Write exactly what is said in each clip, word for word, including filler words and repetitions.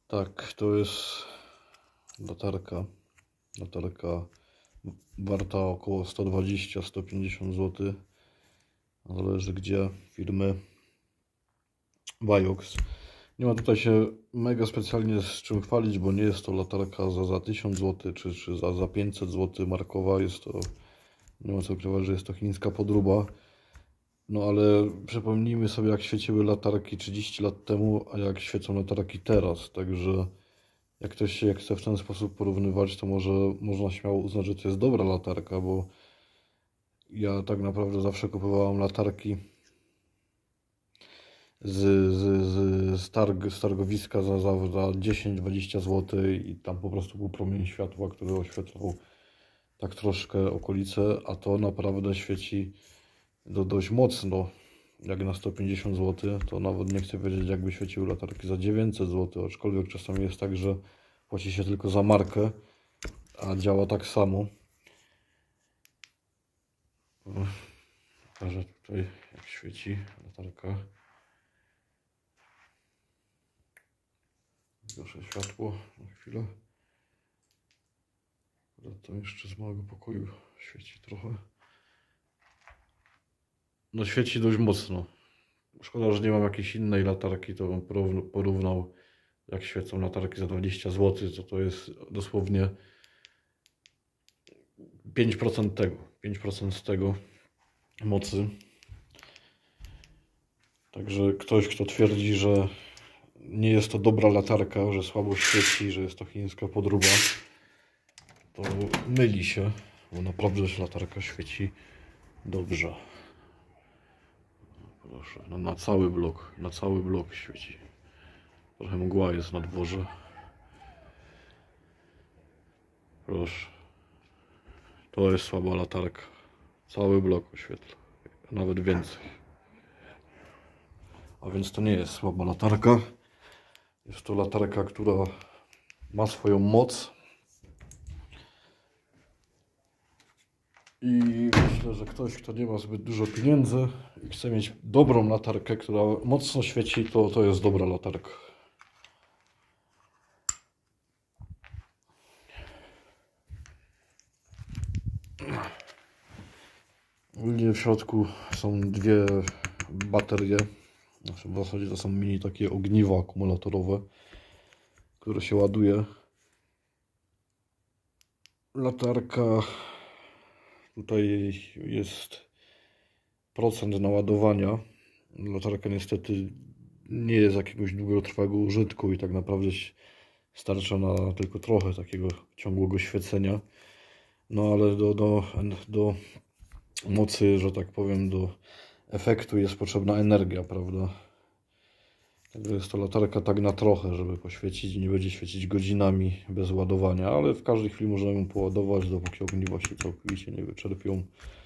Tak, to jest latarka. Latarka warta około sto dwadzieścia do stu pięćdziesięciu złotych. Zależy gdzie, firmy Vajox. Nie ma tutaj się mega specjalnie z czym chwalić, bo nie jest to latarka za, za tysiąc złotych czy, czy za, za pięćset złotych markowa. Jest to, nie ma co ukrywać, że jest to chińska podróba. No ale przypomnijmy sobie, jak świeciły latarki trzydzieści lat temu, a jak świecą latarki teraz. Także jak ktoś się chce w ten sposób porównywać, to może można śmiało uznać, że to jest dobra latarka, bo ja tak naprawdę zawsze kupowałem latarki z, z, z, z, targ, z targowiska za, za, za dziesięć do dwudziestu złotych i tam po prostu był promień światła, który oświetlał tak troszkę okolice, a to naprawdę świeci do, dość mocno. Jak na sto pięćdziesiąt złotych, to nawet nie chcę wiedzieć, jakby świeciły latarki za dziewięćset złotych, aczkolwiek czasami jest tak, że płaci się tylko za markę, a działa tak samo. Pokażę tutaj, jak świeci latarka. Zgaszę światło na chwilę. To jeszcze z małego pokoju świeci trochę. No świeci dość mocno. Szkoda, że nie mam jakiejś innej latarki, to bym porównał, jak świecą latarki za dwadzieścia złotych, to to jest dosłownie pięć procent tego, pięć procent z tego mocy. Także ktoś, kto twierdzi, że nie jest to dobra latarka, że słabo świeci, że jest to chińska podróba, to myli się, bo naprawdę latarka świeci dobrze. Proszę, na, na cały blok, na cały blok świeci. Trochę mgła jest na dworze. Proszę. To jest słaba latarka. Cały blok oświetla. Nawet więcej. A więc to nie jest słaba latarka. Jest to latarka, która ma swoją moc. I myślę, że ktoś, kto nie ma zbyt dużo pieniędzy i chce mieć dobrą latarkę, która mocno świeci, to to jest dobra latarka. W środku są dwie baterie. Znaczy w zasadzie to są mini takie ogniwa akumulatorowe, które się ładuje. Latarka, tutaj jest procent naładowania. Latarka niestety nie jest jakiegoś długotrwałego użytku i tak naprawdę starcza na tylko trochę takiego ciągłego świecenia. No ale do, do, do mocy, że tak powiem, do efektu jest potrzebna energia, prawda? Także jest to latarka tak na trochę, żeby poświecić, nie będzie świecić godzinami bez ładowania, ale w każdej chwili możemy ją poładować, dopóki ogniwa się całkowicie nie wyczerpią.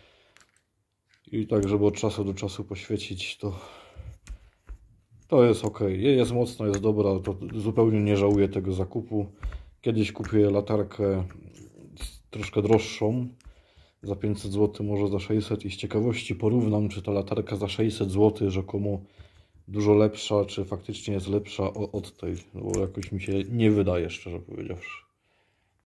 I tak, żeby od czasu do czasu poświecić, to to jest ok. Jest mocno, jest dobra, to zupełnie nie żałuję tego zakupu. Kiedyś kupię latarkę troszkę droższą, za pięćset złotych, może za sześćset i z ciekawości porównam, czy ta latarka za sześćset złotych rzekomo dużo lepsza, czy faktycznie jest lepsza od tej, bo jakoś mi się nie wydaje, szczerze powiedziawszy.